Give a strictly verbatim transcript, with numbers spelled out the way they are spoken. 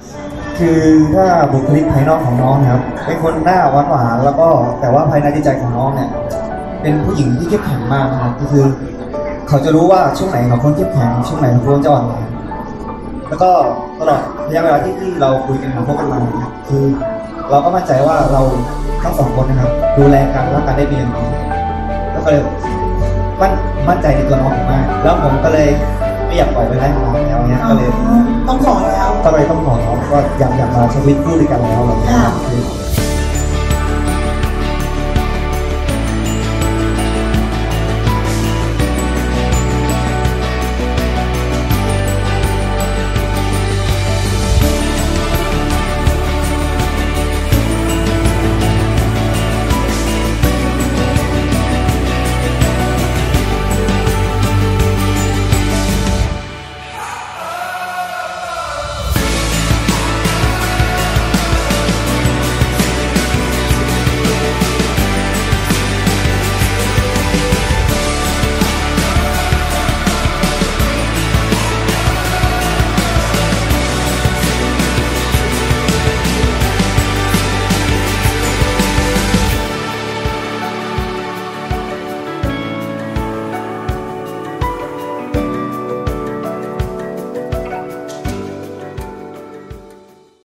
คือถ้าบุคลิกภายนอกของน้องนะครับเป็นคนหน้าหวานหวานแล้วก็แต่ว่าภายในจิตใจของน้องเนี่ยเป็นผู้หญิงที่เข้มแข็งมากนะครับก็คือเขาจะรู้ว่าช่วงไหนเขาควรเข้มแข็งช่วงไหนเขาควรจะอ่อนแอแล้วก็ตลอดระยะเวลาที่ที่เราคุยกันมาพบกันมาเนี่ยคือเราก็มั่นใจว่าเราทั้งสองคนนะครับดูแลกันและกันได้เป็นอย่างดีแล้วก็เลยมั่นมั่นใจในตัวน้องมากแล้วผมก็เลยไม่อยากปล่อยไปไร้ทางแล้วเนี่ยก็เลยต้องขอแล้วก็เลยต้องขอน้องก็อยากอยากมาใช้ชีวิตคู่ด้วยกันแล้วอะไรอย่างเงี้ย